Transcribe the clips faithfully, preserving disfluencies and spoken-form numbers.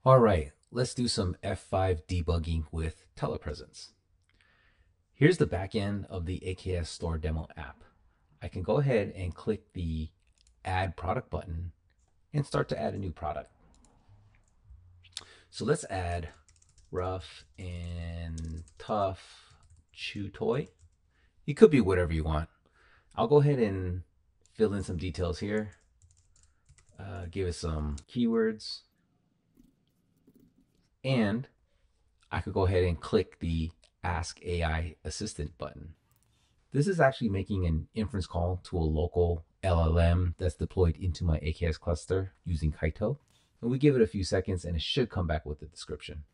All right, let's do some F five debugging with Telepresence. Here's the back end of the A K S Store Demo app. I can go ahead and click the Add Product button and start to add a new product. So let's add Rough and Tough Chew Toy. It could be whatever you want. I'll go ahead and fill in some details here. Uh, give it some keywords. And I could go ahead and click the Ask A I Assistant button. This is actually making an inference call to a local L L M that's deployed into my A K S cluster using Kaito. And we give it a few seconds and it should come back with a description.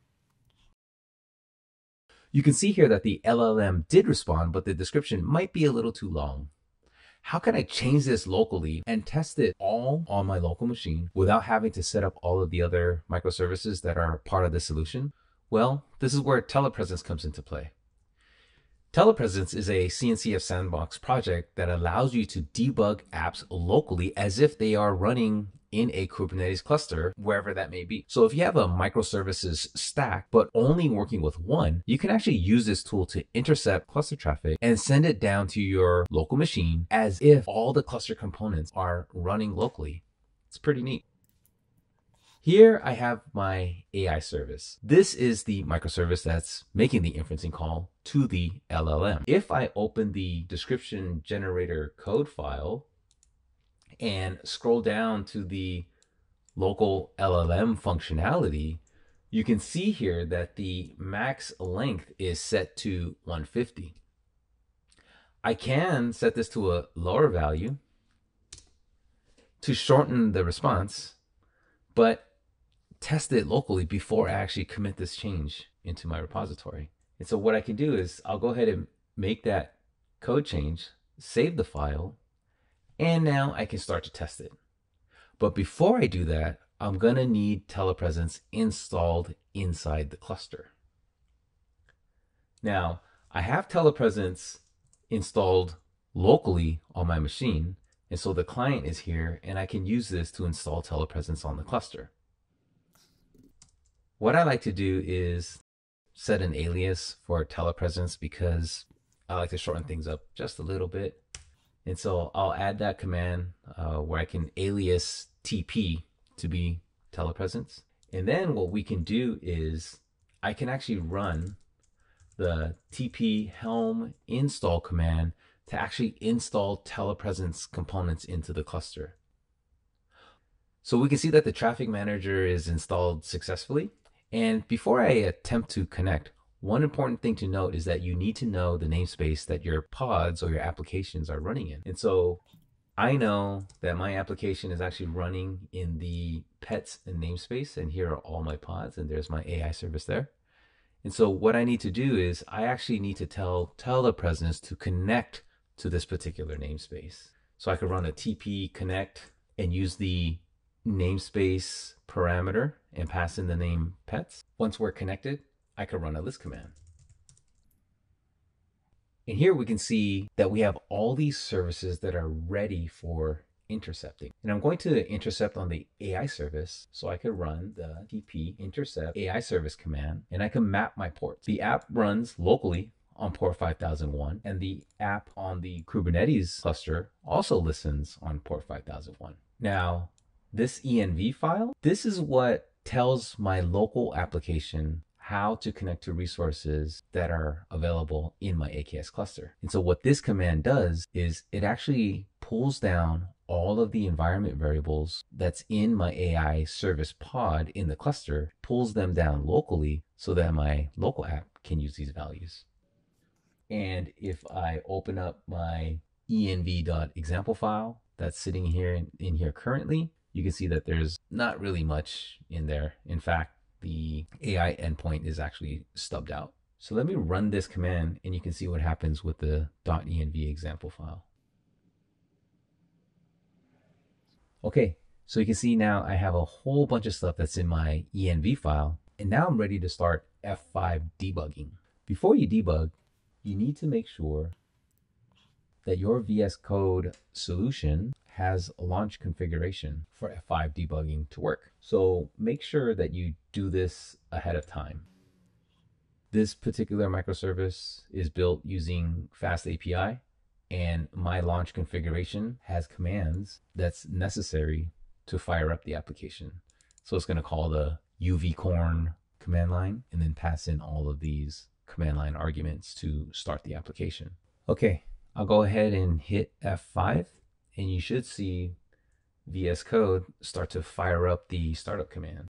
You can see here that the L L M did respond, but the description might be a little too long. How can I change this locally and test it all on my local machine without having to set up all of the other microservices that are part of the solution? Well, this is where Telepresence comes into play. Telepresence is a C N C F sandbox project that allows you to debug apps locally as if they are running in a Kubernetes cluster, wherever that may be. So if you have a microservices stack, but only working with one, you can actually use this tool to intercept cluster traffic and send it down to your local machine as if all the cluster components are running locally. It's pretty neat. Here I have my A I service. This is the microservice that's making the inferencing call to the L L M. If I open the description generator code file and scroll down to the local L L M functionality, you can see here that the max length is set to one fifty. I can set this to a lower value to shorten the response, but test it locally before I actually commit this change into my repository. And so what I can do is I'll go ahead and make that code change, save the file, and now I can start to test it. But before I do that, I'm gonna need Telepresence installed inside the cluster. Now, I have Telepresence installed locally on my machine, and so the client is here, and I can use this to install Telepresence on the cluster. What I like to do is set an alias for Telepresence because I like to shorten things up just a little bit. And so I'll add that command uh, where I can alias T P to be Telepresence. And then what we can do is I can actually run the T P helm install command to actually install Telepresence components into the cluster. So we can see that the traffic manager is installed successfully. And before I attempt to connect, one important thing to note is that you need to know the namespace that your pods or your applications are running in. And so I know that my application is actually running in the pets and namespace, and here are all my pods, and there's my A I service there. And so what I need to do is I actually need to tell Telepresence to connect to this particular namespace. So I could run a T P connect and use the namespace parameter and pass in the name pets. Once we're connected, I could run a list command. And here we can see that we have all these services that are ready for intercepting. And I'm going to intercept on the A I service, so I could run the T P intercept A I service command, and I can map my ports. The app runs locally on port five thousand one, and the app on the Kubernetes cluster also listens on port five thousand one. Now, this E N V file, this is what tells my local application how to connect to resources that are available in my A K S cluster. And so what this command does is it actually pulls down all of the environment variables that's in my A I service pod in the cluster, pulls them down locally so that my local app can use these values. And if I open up my env.example file that's sitting here in, in here currently, you can see that there's not really much in there. In fact, the A I endpoint is actually stubbed out. So let me run this command and you can see what happens with the .env example file. Okay, so you can see now I have a whole bunch of stuff that's in my env file, and now I'm ready to start F five debugging. Before you debug, you need to make sure that your V S Code solution has a launch configuration for F five debugging to work. So make sure that you do this ahead of time. This particular microservice is built using Fast A P I, and my launch configuration has commands that's necessary to fire up the application. So it's going to call the uvcorn command line and then pass in all of these command line arguments to start the application. Okay, I'll go ahead and hit F five, and you should see V S Code start to fire up the startup command.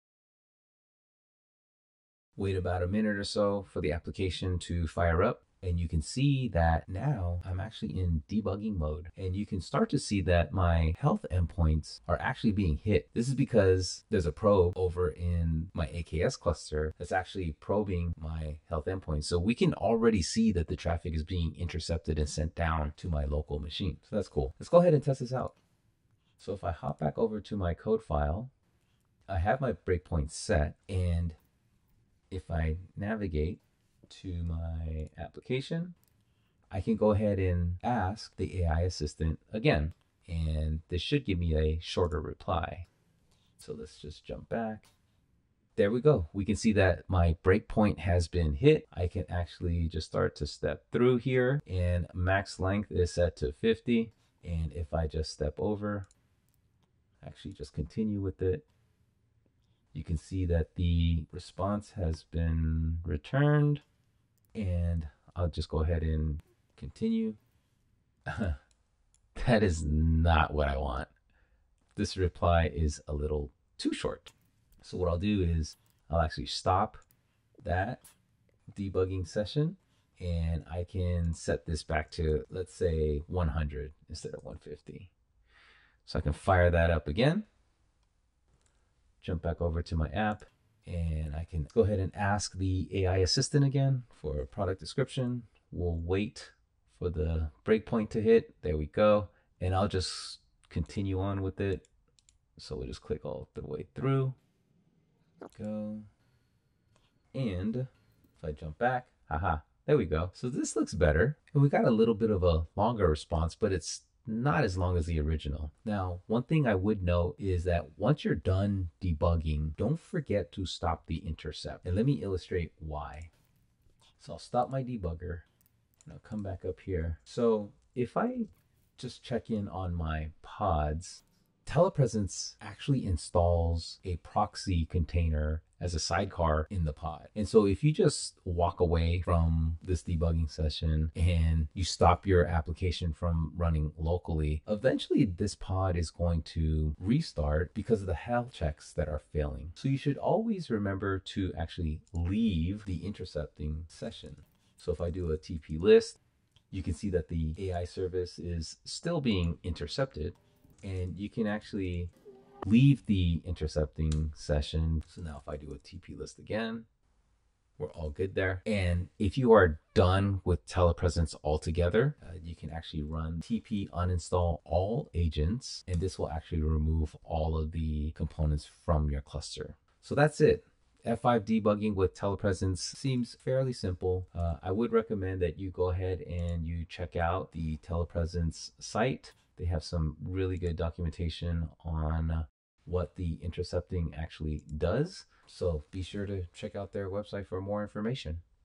Wait about a minute or so for the application to fire up, and you can see that now I'm actually in debugging mode, and you can start to see that my health endpoints are actually being hit. This is because there's a probe over in my A K S cluster that's actually probing my health endpoints. So we can already see that the traffic is being intercepted and sent down to my local machine. So that's cool. Let's go ahead and test this out. So if I hop back over to my code file, I have my breakpoint set, and if I navigate to my application, I can go ahead and ask the A I assistant again, and this should give me a shorter reply. So let's just jump back. There we go. We can see that my breakpoint has been hit. I can actually just start to step through here, and max length is set to fifty. And if I just step over, actually just continue with it, you can see that the response has been returned, and I'll just go ahead and continue. That is not what I want. This reply is a little too short. So what I'll do is I'll actually stop that debugging session, and I can set this back to, let's say, one hundred instead of one fifty. So I can fire that up again. Jump back over to my app, and I can go ahead and ask the A I assistant again for a product description. We'll wait for the breakpoint to hit. There we go. And I'll just continue on with it. So we'll just click all the way through. Go. And if I jump back, haha, there we go. So this looks better. And we got a little bit of a longer response, but it's not as long as the original. Now, one thing I would note is that once you're done debugging, don't forget to stop the intercept. And let me illustrate why. So I'll stop my debugger, and I'll come back up here. So if I just check in on my pods, Telepresence actually installs a proxy container as a sidecar in the pod. And so if you just walk away from this debugging session and you stop your application from running locally, eventually this pod is going to restart because of the health checks that are failing. So you should always remember to actually leave the intercepting session. So if I do a T P list, you can see that the A I service is still being intercepted, and you can actually leave the intercepting session. So now if I do a T P list again, we're all good there. And if you are done with Telepresence altogether, uh, you can actually run T P uninstall all agents, and this will actually remove all of the components from your cluster. So that's it. F five debugging with Telepresence seems fairly simple. Uh, I would recommend that you go ahead and you check out the Telepresence site. They have some really good documentation on what the intercepting actually does. So be sure to check out their website for more information.